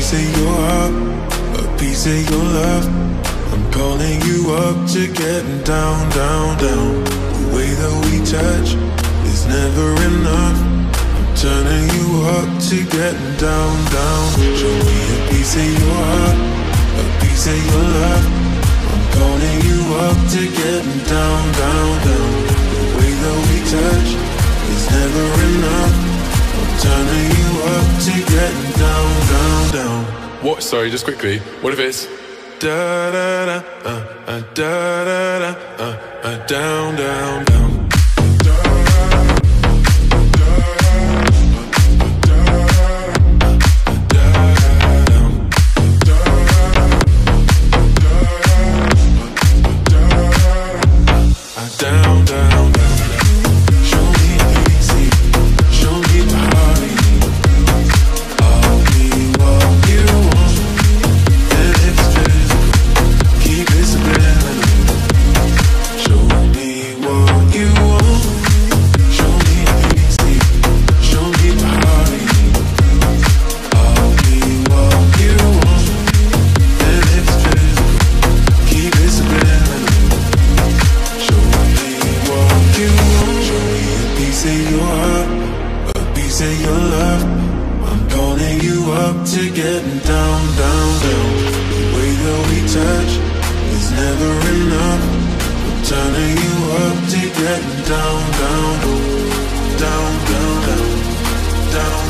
piece of your heart, a piece of your love. I'm calling you up to getting down, down, down. The way that we touch is never enough. I'm turning you up to getting down, down. Show me a piece of your heart, a piece of your love. I'm calling you up to getting down, down, down. The way that we touch is never enough. I'm turning you up to getting down, down, down. What? Sorry, just quickly. What if it's da da da da da da down, down, down. Down, down, down. Show me easy, show me body. I'll be what you want, and if it's physical, keep it subliminal. Show me what you want, show me easy, show me body. I'll be what you want, and if it's physical, keep it subliminal. Show me a piece of your heart, a piece of your love. I'm calling you up to getting down, down, down. The way that we touch is never enough. I'm turning you up to getting down, down, down, down, down, down.